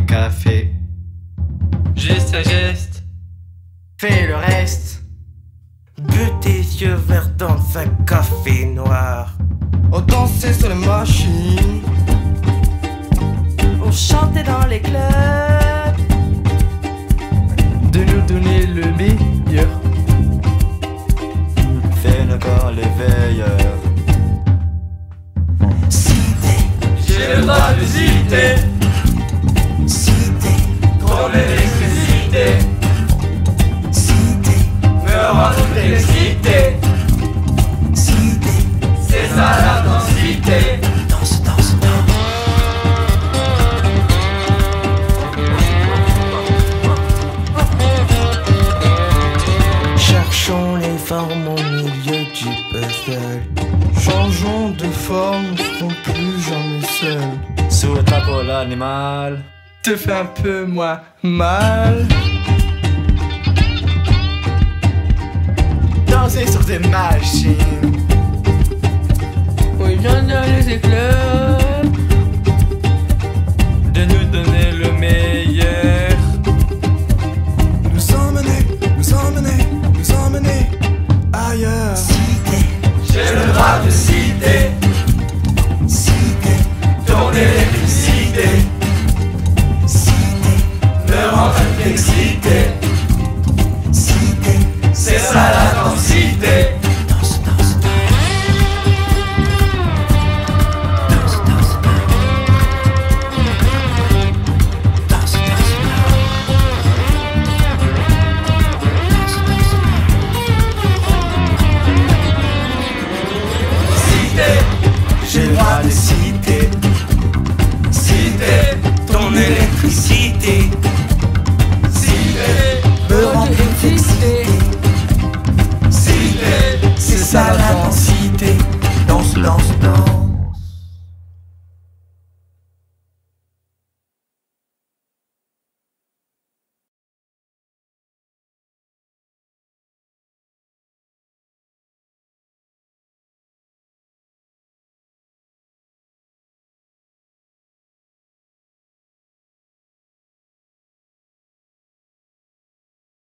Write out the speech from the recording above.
café. Geste à geste, Fais le reste. Bu tes yeux verts dans un café noir. On dansait sur les machines. On chantait dans les clubs. De nous donner le meilleur. Fais le corps les veilleurs. Cité, j'ai le droit de citer cité, ton électricité, cité, me rend excité, cité. c'est ça la densité. Danse, danse, danse. Cherchons les formes au milieu du puzzle. Changeons de forme, ne serons plus jamais seuls. Sous le drapeau l'animal, Te fais un peu moins mal. Danser sur des machines. oui j'en ai les éclairs, de nous donner le meilleur. Nous emmener ailleurs. Cité, J'ai le droit de citer cité, ton électricité, cité, me rend excité, cité. c'est ça la densité. Danse, danse, danse. Danse, danse, danse. Danse, danse, danse. J'ai le droit de citer Citer Ton électricité.